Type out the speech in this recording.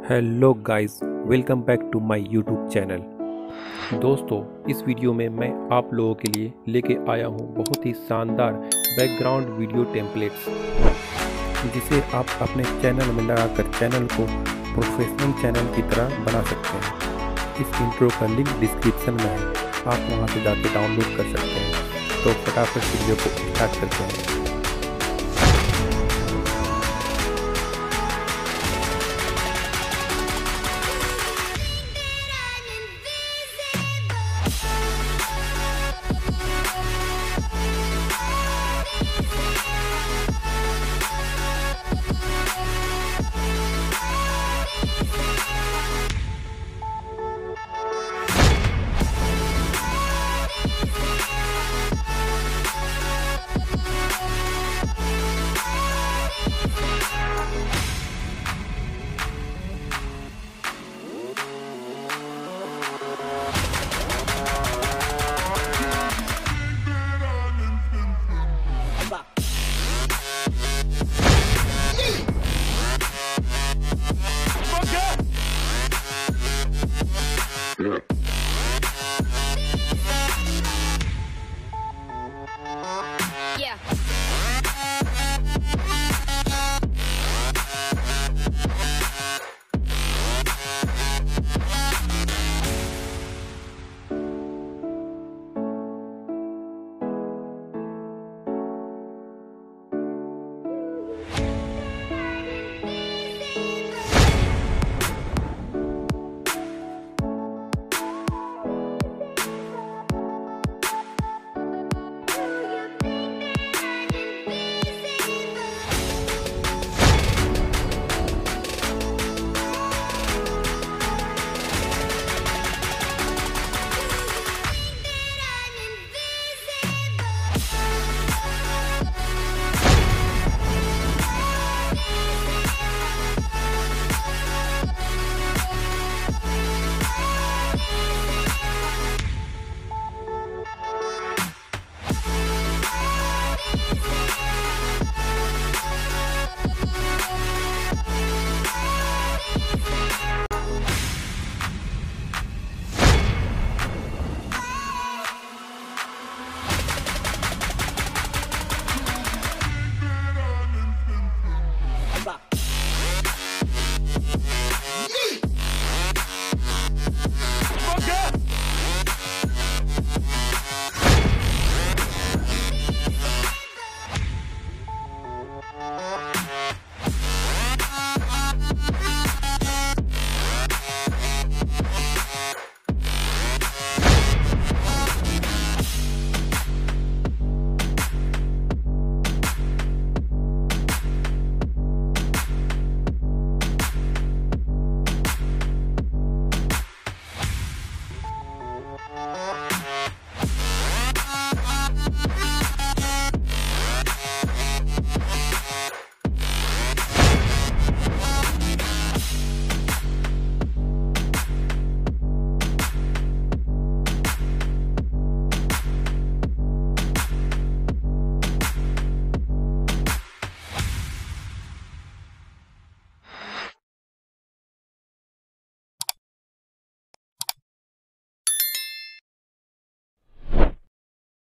Hello guys, welcome back to my YouTube channel. दोस्तों, इस video में मैं आप लोगों के लिए लेके आया हूँ बहुत ही शानदार बैकग्राउंड वीडियो टेम्पलेट्स, जिसे आप अपने चैनल में लगाकर चैनल को प्रोफेशनल चैनल की तरह बना सकते हैं। इस इंट्रो का लिंक डिस्क्रिप्शन में है, आप वहाँ से जाकर डाउनलोड कर सकते हैं। तो फटाफट वीडियो को स्टार्ट करते हैं।